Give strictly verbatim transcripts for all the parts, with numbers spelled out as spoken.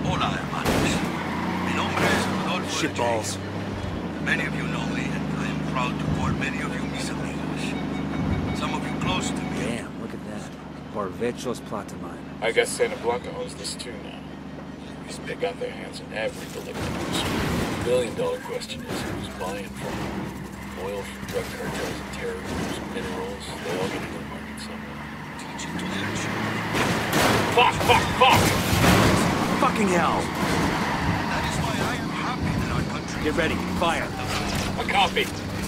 Hola, hermanos. Mi nombre es Rodolfo. Shitballs. Many of you know me, and I am proud to call many of you mis amigos. Some of you close to me. Damn, look at that. Barvechos Plata mine. I guess Santa Blanca owns this too now. They got their hands on every delivery. The billion dollar question is who's buying from them. Oil from drug cartels and terrorists, minerals, they all get into the market somewhere. Teach it to their children. Fuck, fuck, fuck! Fucking hell! That is why I am happy that our country... Get ready, fire! A copy!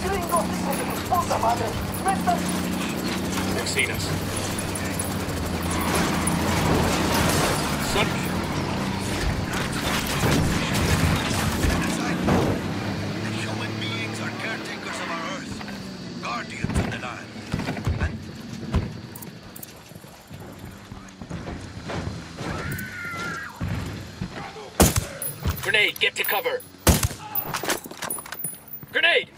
They've seen us. Son... Grenade, get to cover! Grenade!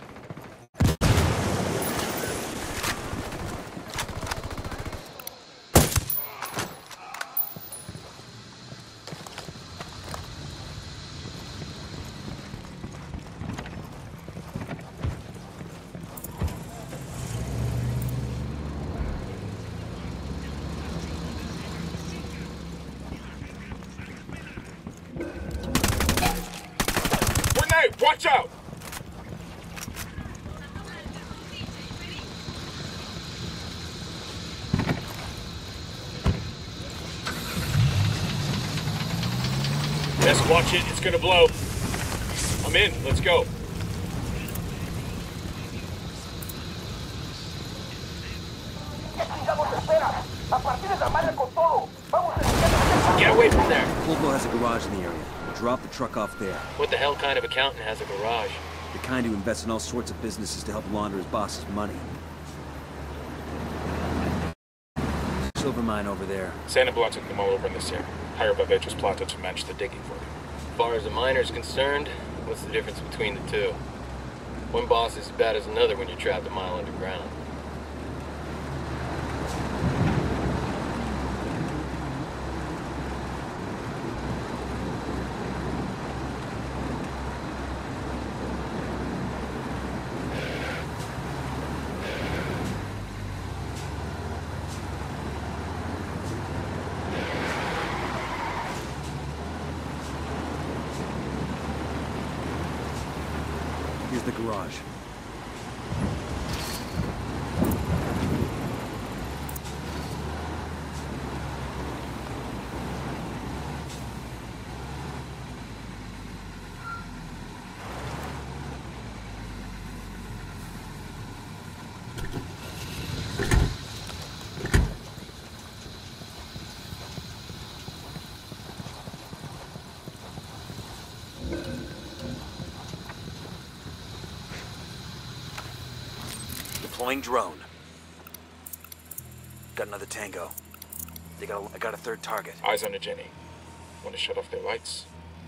Watch out! Best watch it, it's gonna blow. I'm in, let's go. Get away from there. Pueblo has a garage in the area. Drop the truck off there. What the hell kind of accountant has a garage? The kind who invests in all sorts of businesses to help launder his boss's money. Silver mine over there. Santa Blanca took them all over in this area. Hire Barvechos Plata to manage the digging for them. As far as the miner's concerned, what's the difference between the two? One boss is as bad as another when you're trapped a mile underground. Here's the garage. Deploying drone. Got another tango. They got a, I got a third target. Eyes on a Jenny. Want to shut off their lights?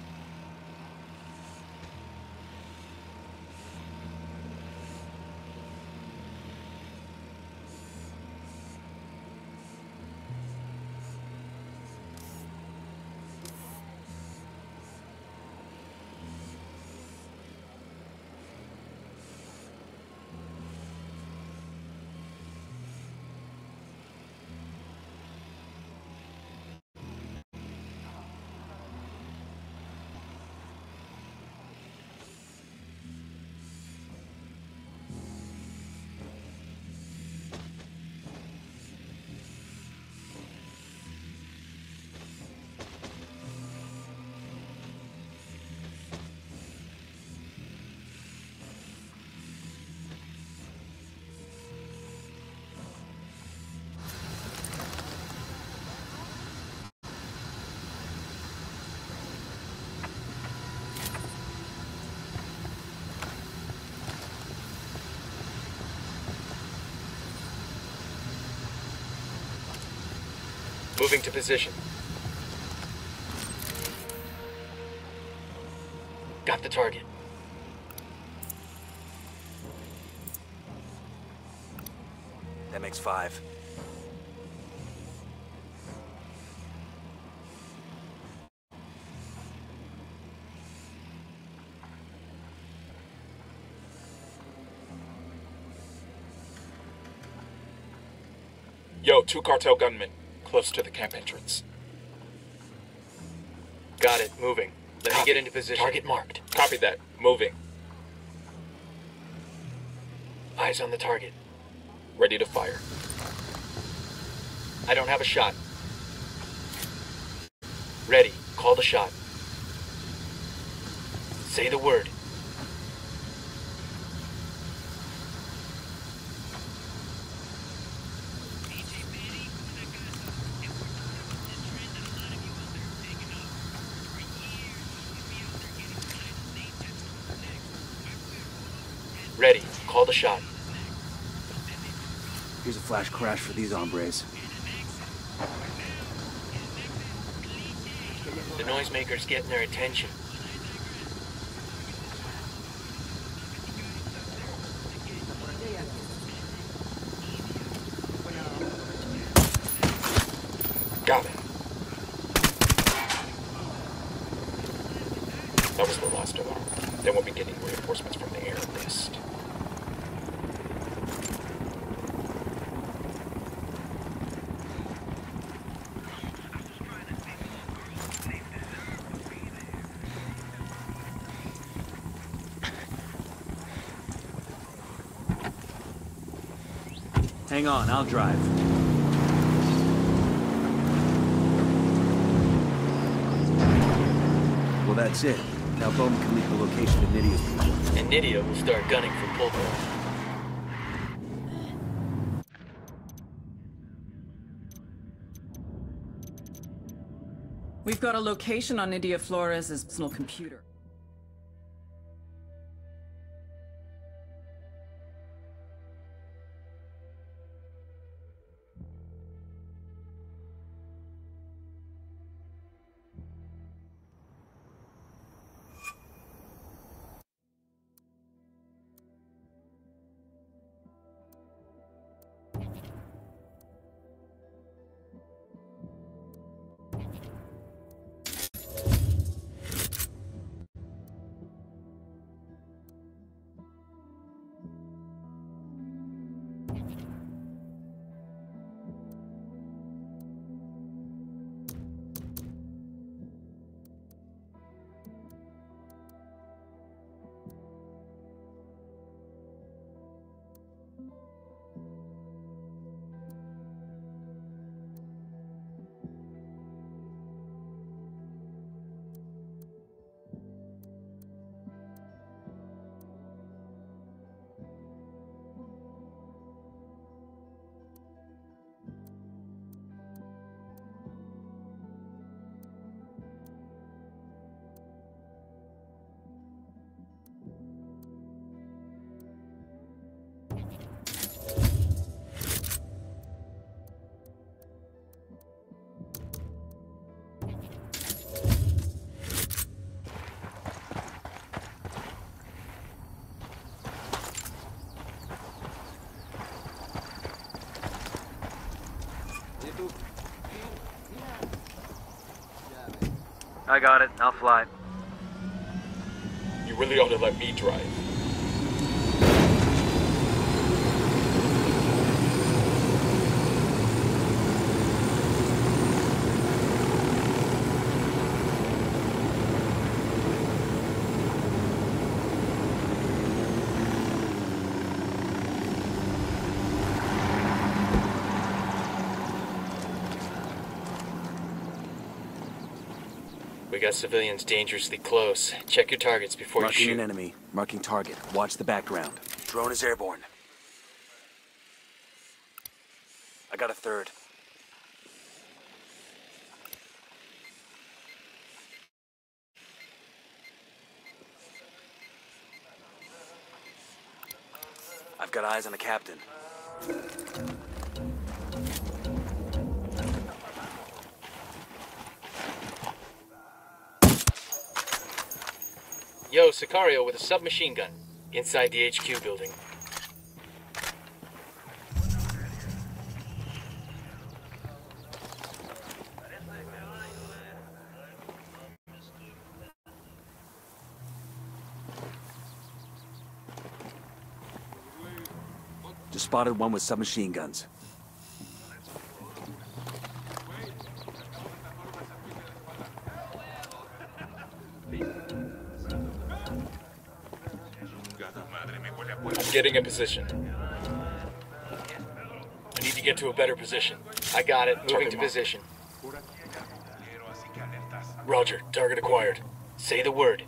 Moving to position. Got the target. That makes five. Yo, two cartel gunmen, close to the camp entrance. Got it, moving. Let Copy. me get into position. Target marked. Copy that. Moving. Eyes on the target. Ready to fire. I don't have a shot. Ready. Call the shot. Say the word. Ready. Call the shot. Here's a flash crash for these hombres. The noisemaker's getting their attention. Got it. That was the last alarm. Then we'll be getting reinforcements from the air list. Hang on, I'll drive. Well, that's it. Now Bowman can leave the location of Nidia's people. And Nidia will start gunning for Pulver. We've got a location on Nidia Flores' personal computer. I got it. I'll fly. You really ought to let me drive. We got civilians dangerously close. Check your targets before Marking you shoot. an enemy. Marking target. Watch the background. Drone is airborne. I got a third. I've got eyes on the captain. Yo, Sicario with a submachine gun. Inside the H Q building. Just spotted one with submachine guns. I'm getting a position. I need to get to a better position. I got it. Moving Target to mark. position. Roger, target acquired. Say the word.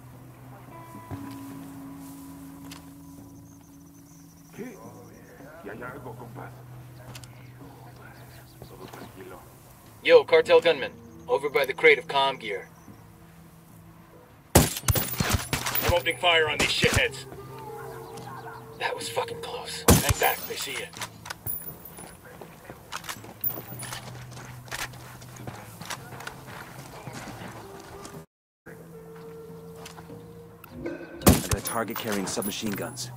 Yo, cartel gunman. Over by the crate of comm gear. I'm opening fire on these shitheads. That was fucking close. Hang back, they see you. I got a target carrying submachine guns.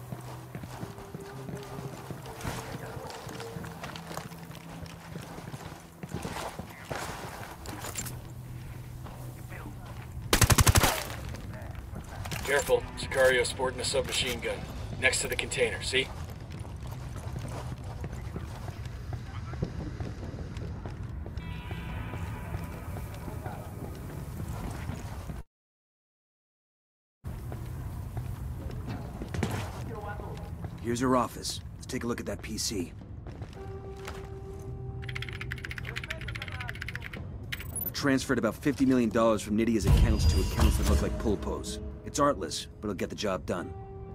Careful, Sicario's sporting a submachine gun. Next to the container, see? Here's your office. Let's take a look at that P C. I've transferred about fifty million dollars from Nydia's accounts to accounts that look like pulpos. It's artless, but it'll get the job done.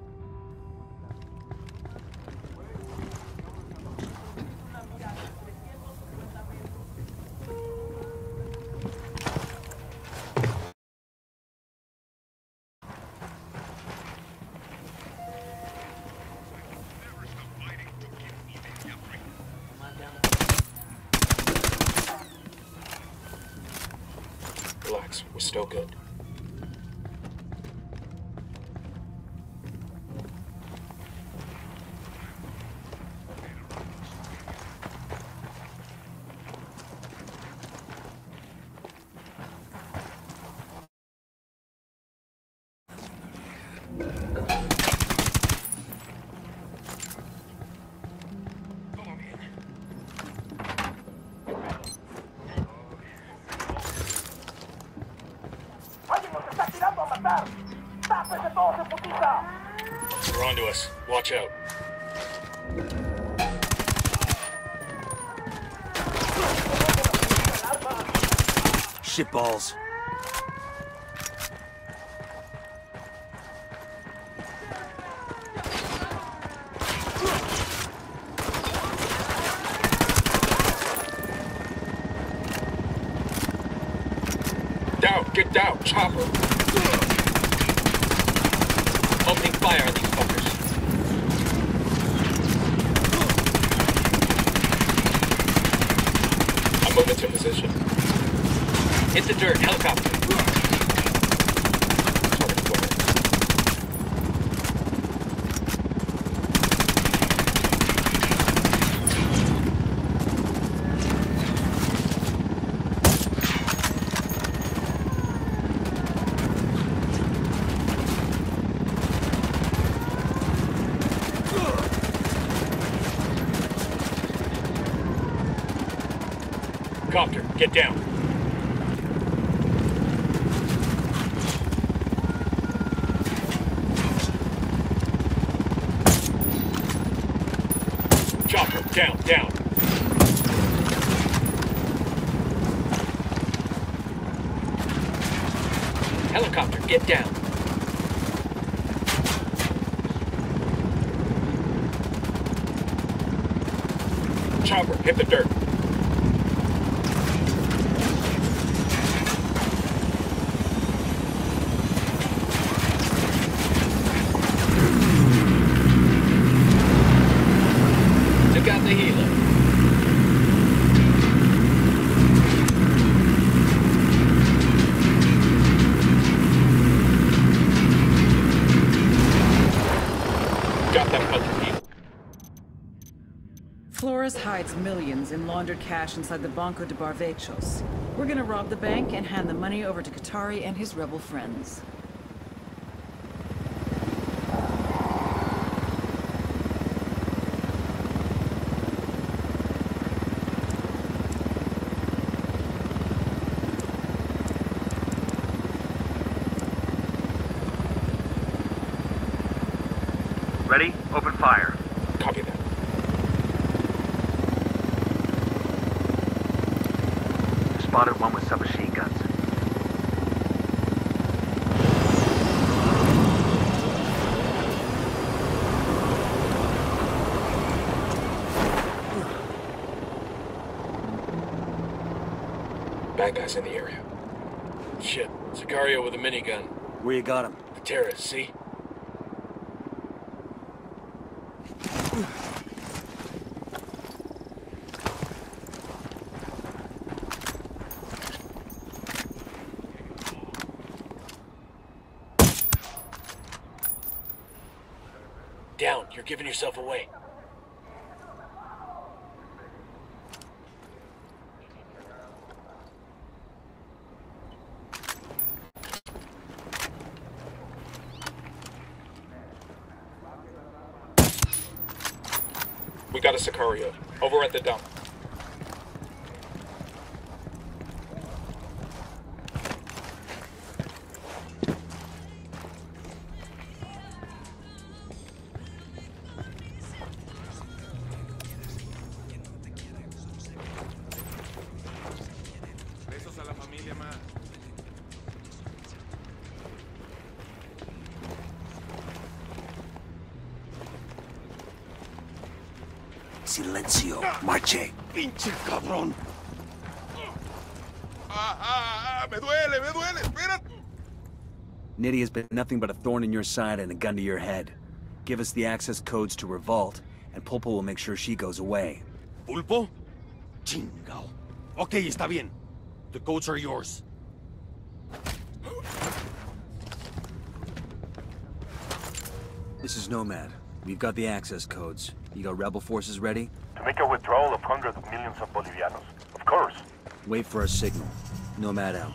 Relax, we're still good. They're onto us. Watch out. Shitballs. Down, get down, chopper. Opening fire on these fuckers. I'm moving to position. Hit the dirt. Helicopter. Target acquired. Copter, get down. Chopper, down, down. Helicopter, get down. Chopper, hit the dirt. Took out the healer. Got that hunter heal. Flores hides millions in laundered cash inside the Banco de Barvechos. We're gonna rob the bank and hand the money over to Qatari and his rebel friends. Ready? Open fire. Copy that. Spotted one with submachine guns. Bad guys in the area. Shit. Sicario with a minigun. Where you got him? The terrorists, see? Down. You're giving yourself away. We got a Sicario. Over at the dump. Silencio. Marche. ¡Pinche cabrón! ¡Ah, ah, ah! ¡Me duele, me duele! ¡Espérate! Nitty has been nothing but a thorn in your side and a gun to your head. Give us the access codes to Revolt, and Pulpo will make sure she goes away. ¿Pulpo? Chingao. Okay, está bien. The codes are yours. This is Nomad. We've got the access codes. You got rebel forces ready? To make a withdrawal of hundreds of millions of Bolivianos. Of course. Wait for a signal. Nomad out.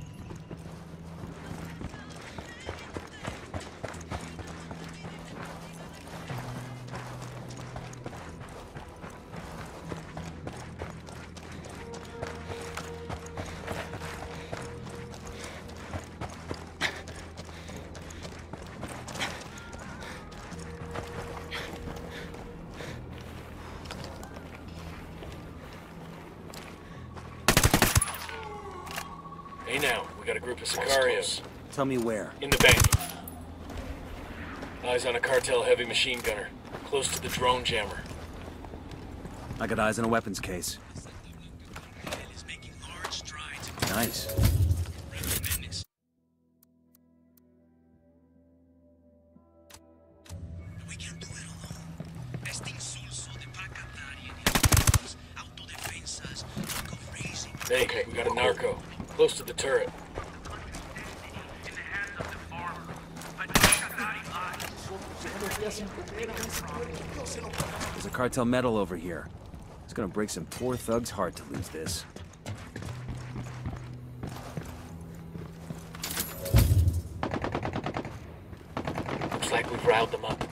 Hey now, we got a group of Sicarios. Tell me where. In the bank. Eyes on a cartel heavy machine gunner. Close to the drone jammer. I got eyes on a weapons case. Nice. Hey, okay, we got a narco. Close to the turret. There's a cartel medal over here. It's gonna break some poor thug's heart to lose this. Looks like we've riled them up.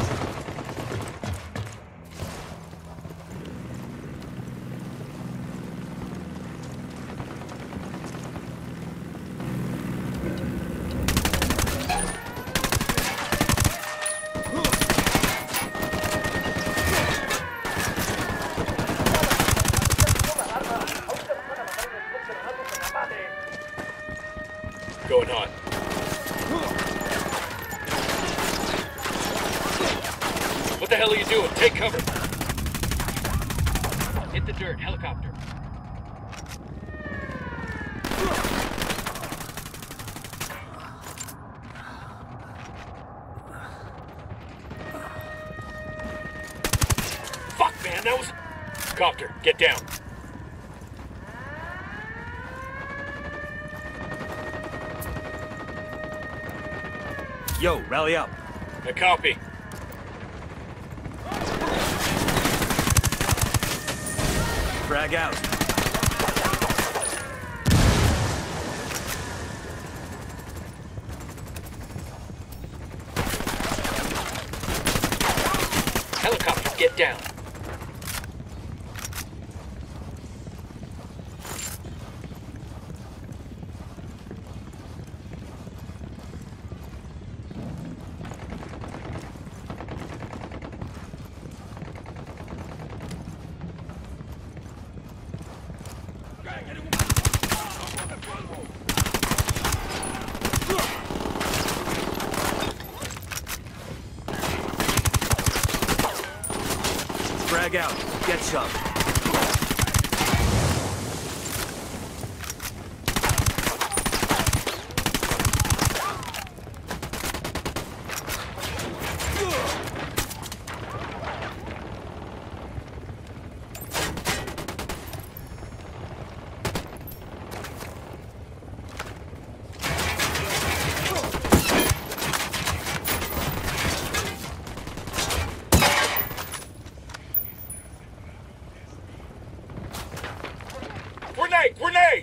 Going hot. What the hell are you doing? Take cover. Hit the dirt. Helicopter. Fuck, man, that was... Copter, get down. Yo, rally up. A copy. Frag out. Helicopter, get down. Frag out. Get some. Grenade! Grenade!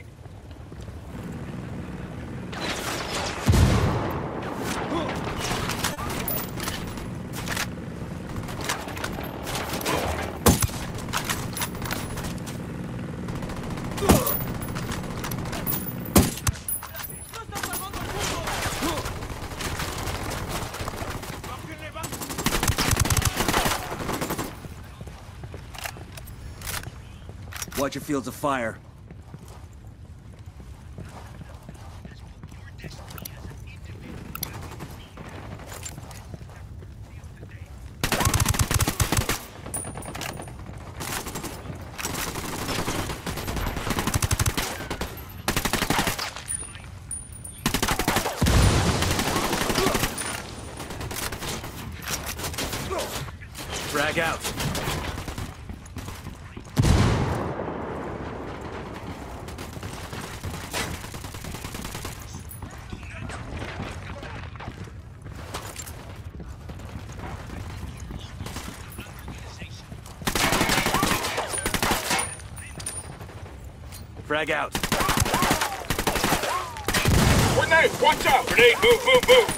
Watch your fields of fire. Frag out. Frag out. Grenade! Watch out! Grenade! Move, move, move!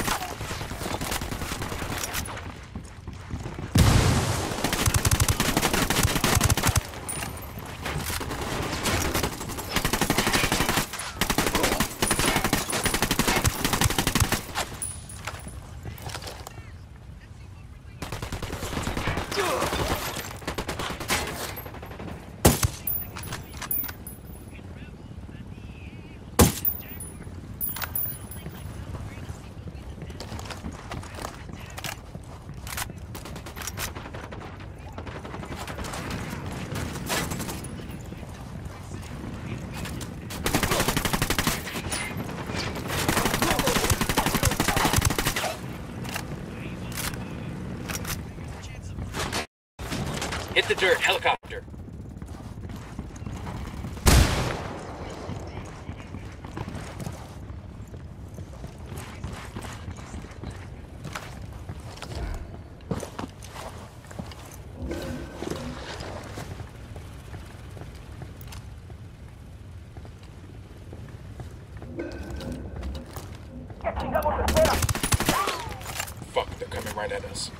Hit the dirt, helicopter. Fuck, they're coming right at us.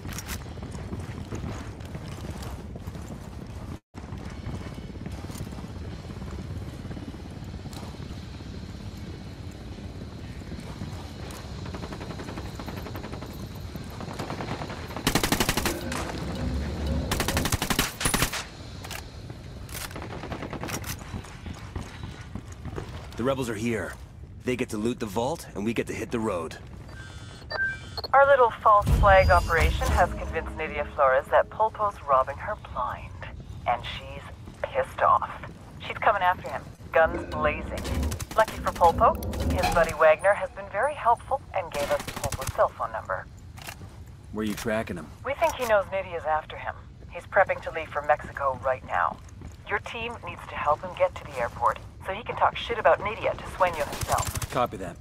The rebels are here. They get to loot the vault, and we get to hit the road. Our little false flag operation has convinced Nydia Flores that Pulpo's robbing her blind. And she's pissed off. She's coming after him, guns blazing. Lucky for Pulpo, his buddy Wagner has been very helpful and gave us Pulpo's cell phone number. Where are you tracking him? We think he knows Nydia's after him. He's prepping to leave for Mexico right now. Your team needs to help him get to the airport, so he can talk shit about Nydia to Sueño himself. Copy that.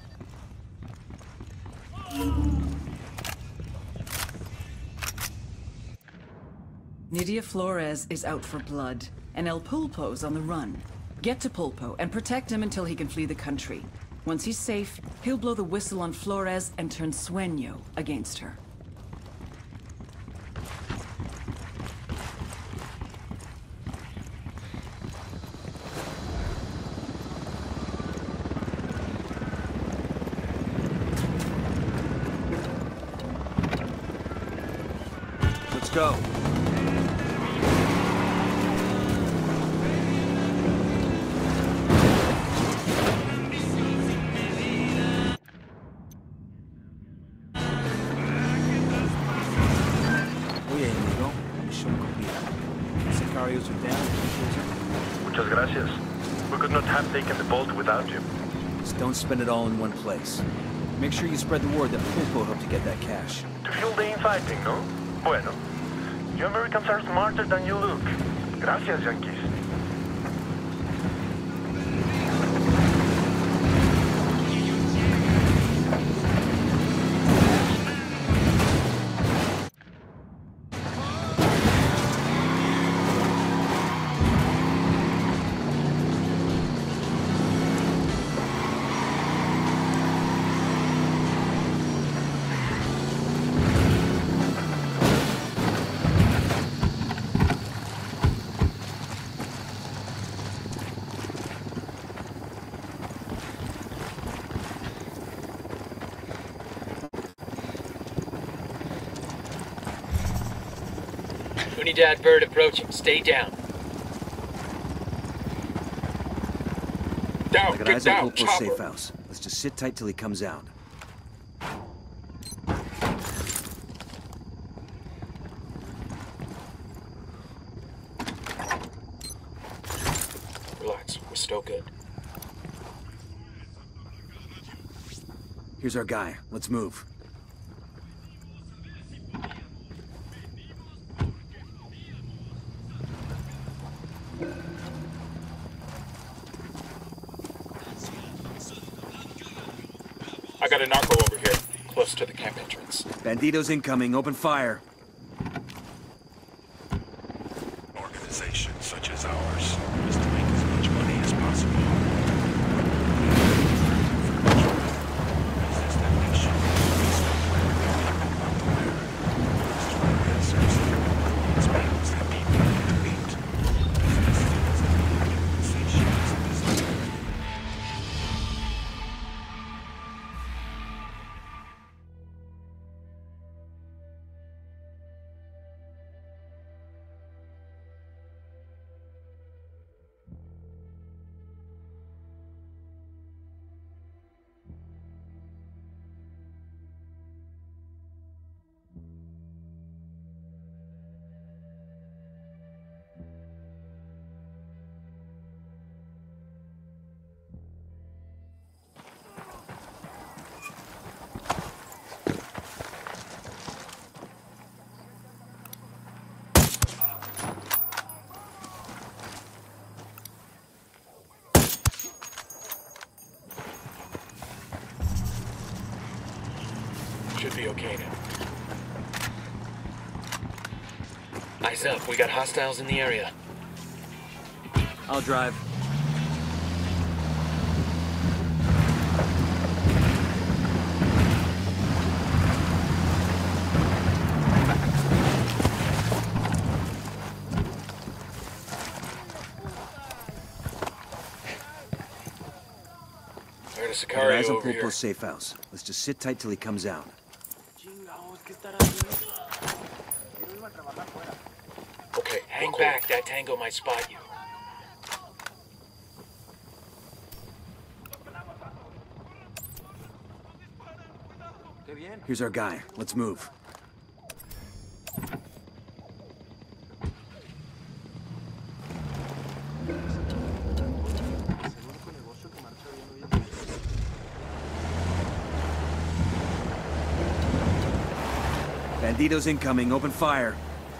Nydia Flores is out for blood, and El Pulpo's on the run. Get to Pulpo and protect him until he can flee the country. Once he's safe, he'll blow the whistle on Flores and turn Sueño against her. Let's go. Oye, amigo, misión cumplida. Sicarios are down. Muchas gracias. We could not have taken the vault without you. Just don't spend it all in one place. Make sure you spread the word that Pulpo helped you get that cash. To fuel the infighting, no? Bueno. You Americans are smarter than you look. Gracias, Yankees. Unidad bird approaching. Stay down. Down, I got get eyes on down, Pulpo's chopper. safe house. Let's just sit tight till he comes out. Relax, we're still good. Here's our guy. Let's move. I got a narco over here, close to the camp entrance. Banditos incoming. Open fire. Organizations such as ours is to make as much money as possible. Resist that nation. It's means that people can beat. Should be okay now. Eyes up, we got hostiles in the area. I'll drive. I heard a I got Sicario eyes on over here. Pulpo's safe house. Let's just sit tight till he comes out. Okay, hang back. That tango might spot you. Here's our guy. Let's move. Banditos incoming. Open fire.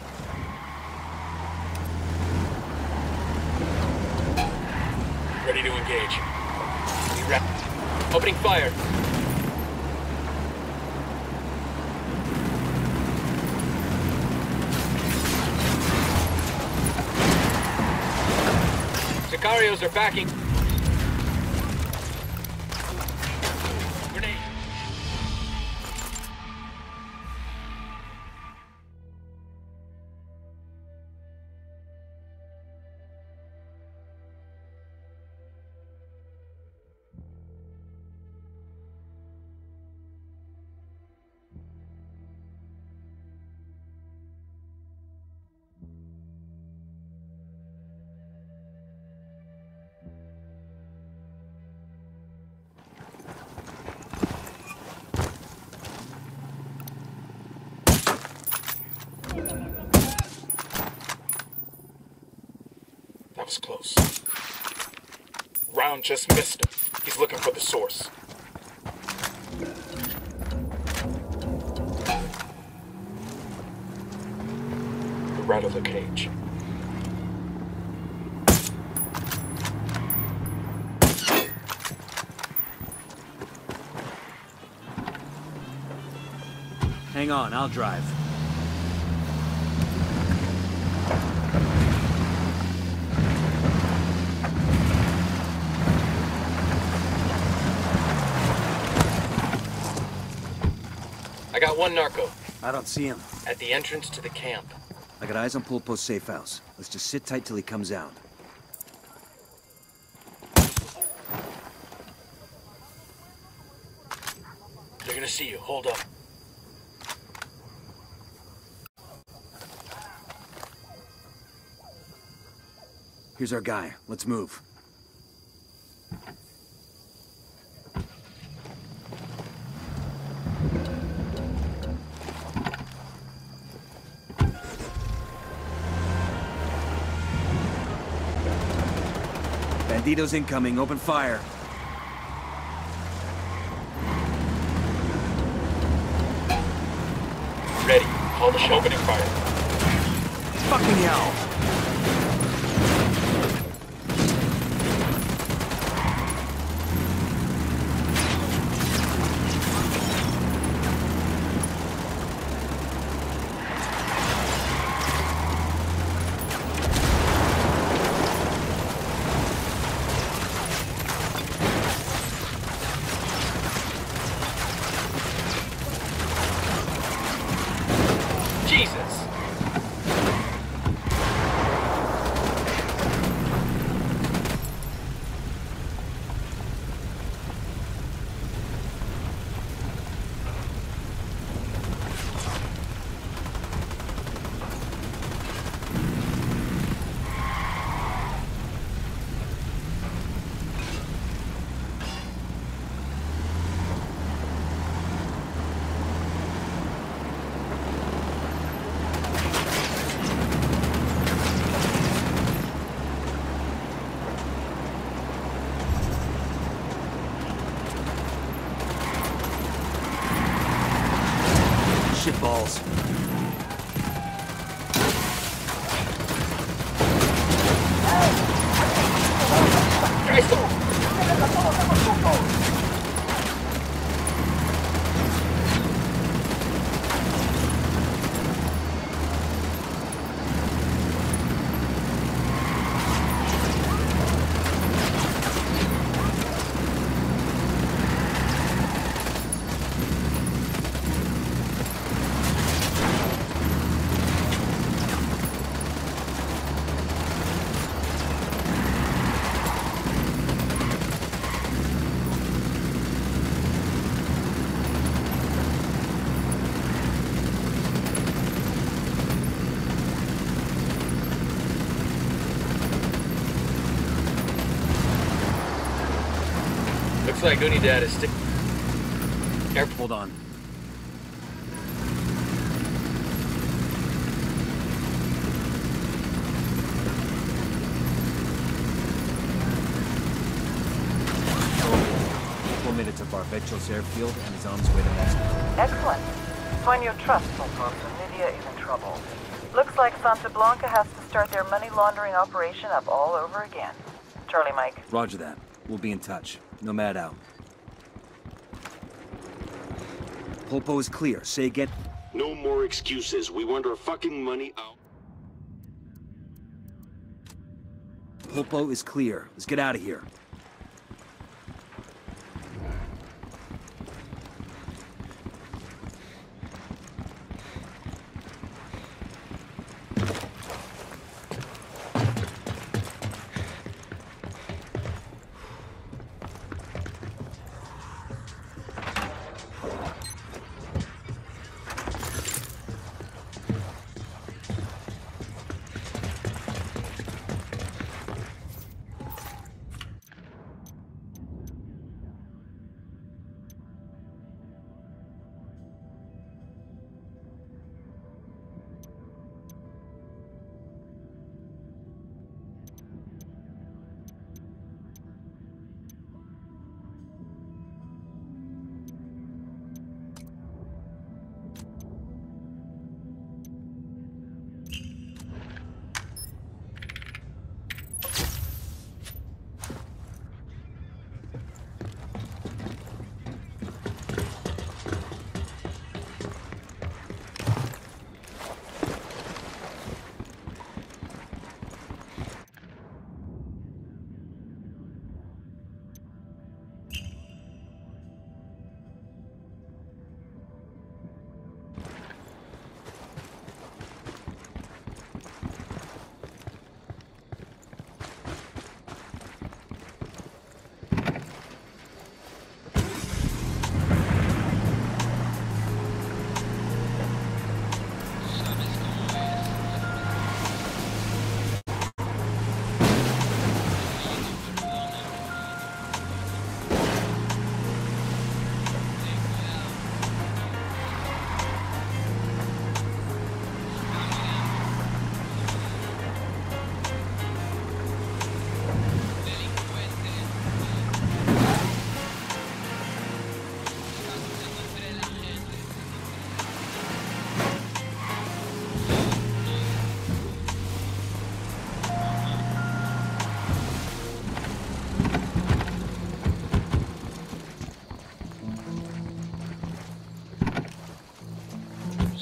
Ready to engage. We wrap. Opening fire. Sicarios are backing. Grenade. was close. Round just missed him. He's looking for the source. The rat of the cage. Hang on, I'll drive. I got one narco. I don't see him. At the entrance to the camp. I got eyes on Pulpo's safe house. Let's just sit tight till he comes out. They're gonna see you. Hold up. Here's our guy. Let's move. Banditos incoming. Open fire. Ready. Call the shot. Opening fire. Fucking hell! Balls. Looks like Unidad is stick. Air, hold on. Four minutes of Barbecho's airfield and is on his way to Mexico. Excellent. When you trust Pulpo, so Nidia is in trouble. Looks like Santa Blanca has to start their money laundering operation up all over again. Charlie Mike. Roger that. We'll be in touch. Nomad out. Pulpo is clear. Say again. No more excuses. We want our fucking money out. Pulpo is clear. Let's get out of here.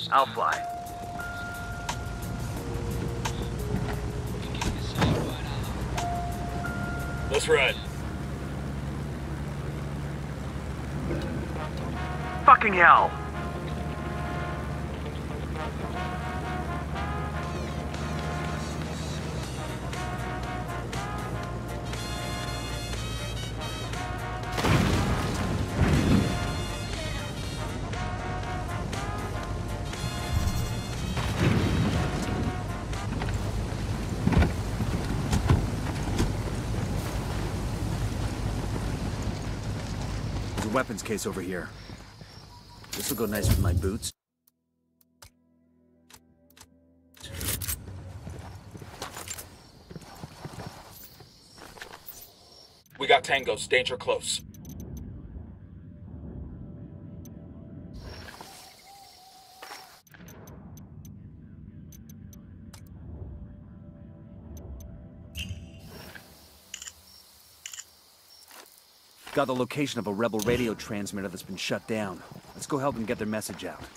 I'll fly. Let's ride. Fucking hell! There's a weapons case over here. This'll go nice with my boots. We got tangos, danger close. Got the location of a rebel radio transmitter that's been shut down. Let's go help them get their message out.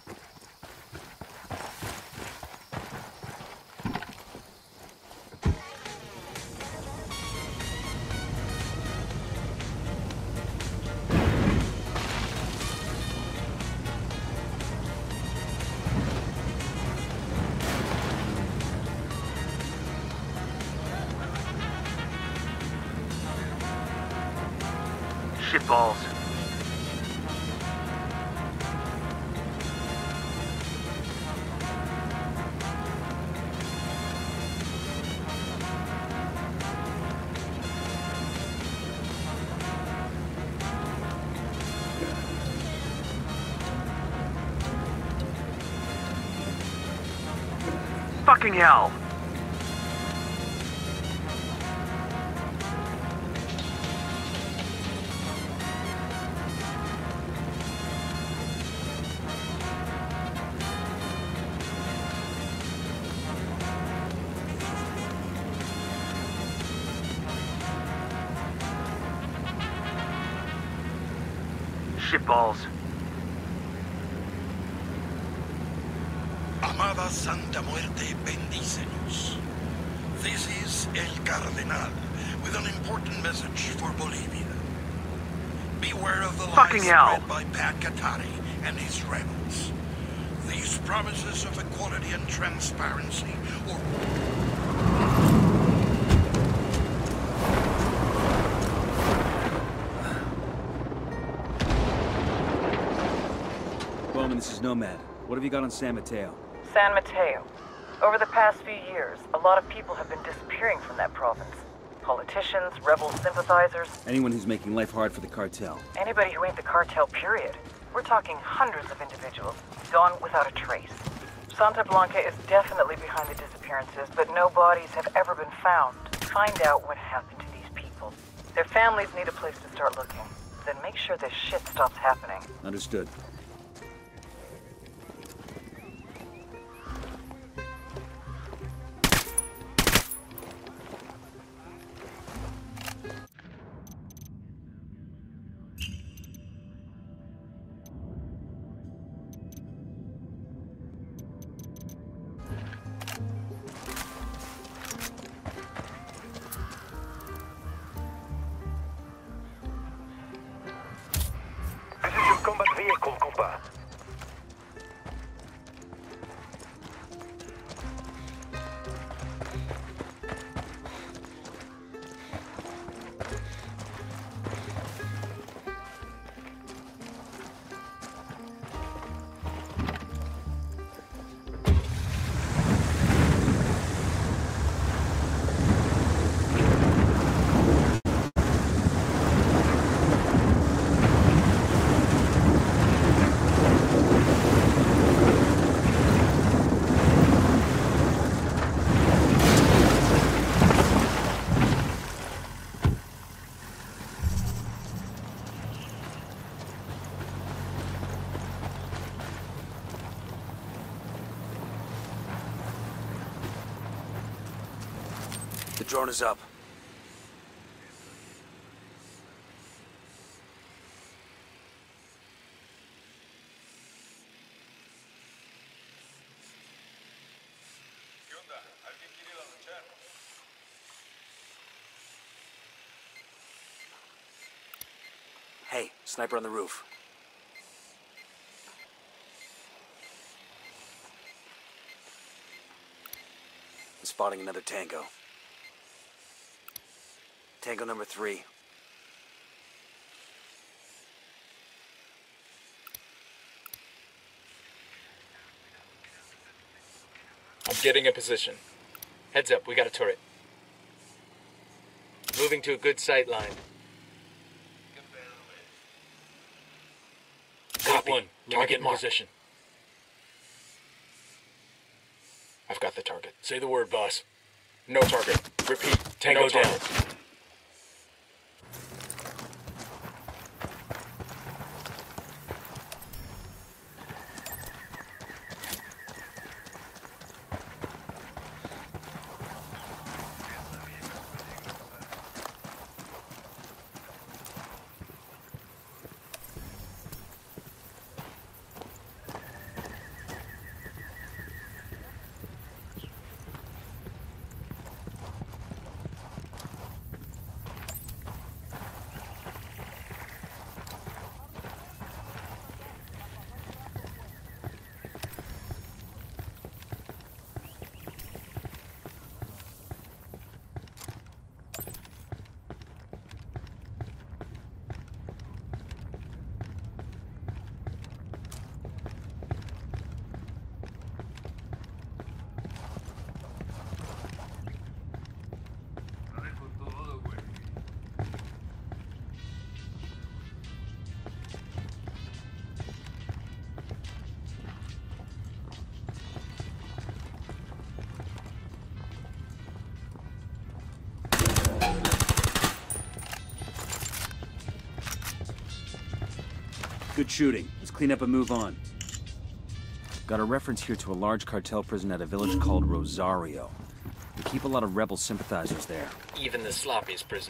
Shitballs. Fucking hell! Shitballs. Amada Santa Muerte, bendícenos. This is El Cardenal with an important message for Bolivia. Beware of the Fucking lies hell. spread by Pat Katari and his rebels. These promises of equality and transparency or... Bowman, this is Nomad. What have you got on San Mateo? San Mateo. Over the past few years, a lot of people have been disappearing from that province. Politicians, rebel sympathizers, Anyone who's making life hard for the cartel. anybody who ain't the cartel, period. We're talking hundreds of individuals, gone without a trace. Santa Blanca is definitely behind the disappearances, but no bodies have ever been found. Find out what happened to these people. Their families need a place to start looking. Then make sure this shit stops happening. Understood. This is your combat vehicle, compa. The drone is up. Sniper on the roof. I'm spotting another tango. Tango number three. I'm getting a position. Heads up, we got a turret. Moving to a good sight line. Copy. One. Target in position. I've got the target. Say the word, boss. No target. Repeat. Tango no down. Good shooting. Let's clean up and move on. Got a reference here to a large cartel prison at a village called Rosario. They keep a lot of rebel sympathizers there. Even the sloppiest prison.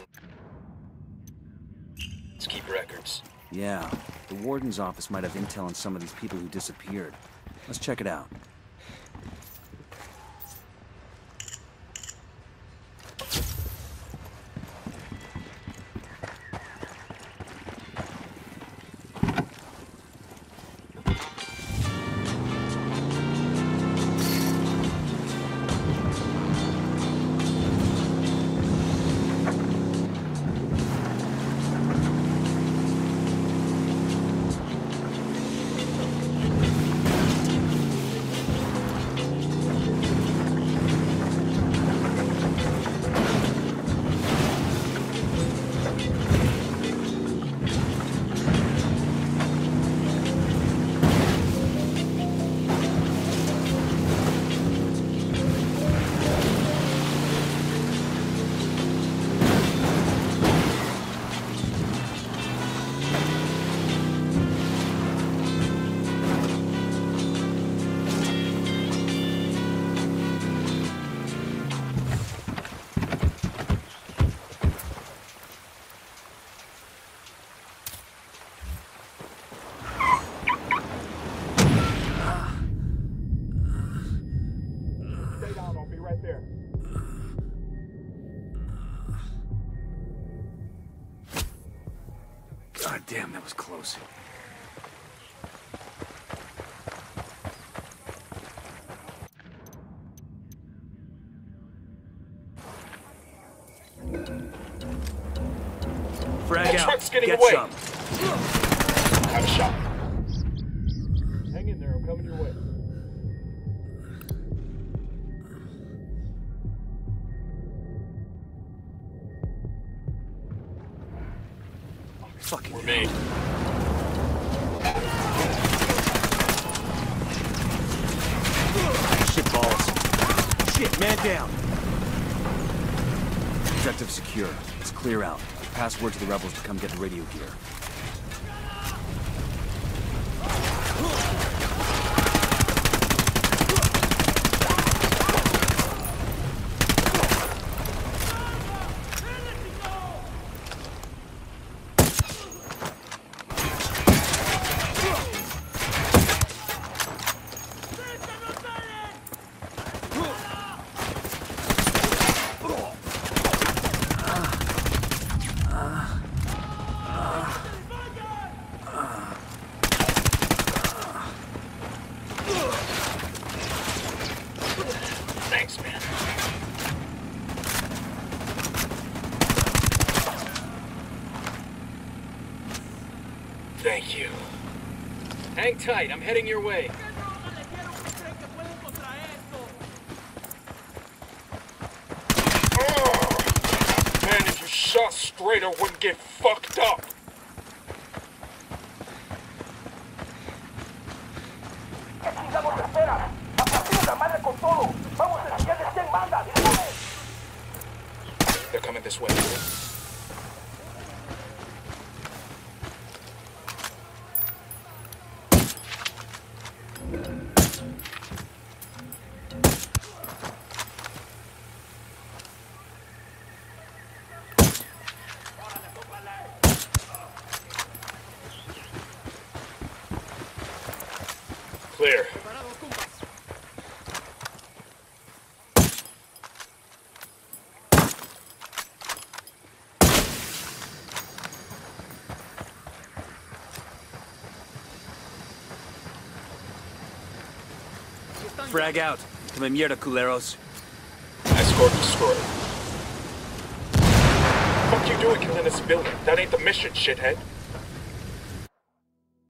Let's keep records. Yeah, the warden's office might have intel on some of these people who disappeared. Let's check it out. God damn, that was close. Frag the out. truck's getting Get away. some. Have a shot. Hang in there, I'm coming your way. Fucking We're made. Shit balls. Shit, man down. Objective secure. Let's clear out. Pass word to the rebels to come get the radio gear. Hang tight, I'm heading your way. Oh, man, if you shot straight, I wouldn't get fucked up. They're coming this way. Clear. Frag out. Come mierda, culeros. Escort destroyed. What the fuck you doing killing a civilian? That ain't the mission, shithead.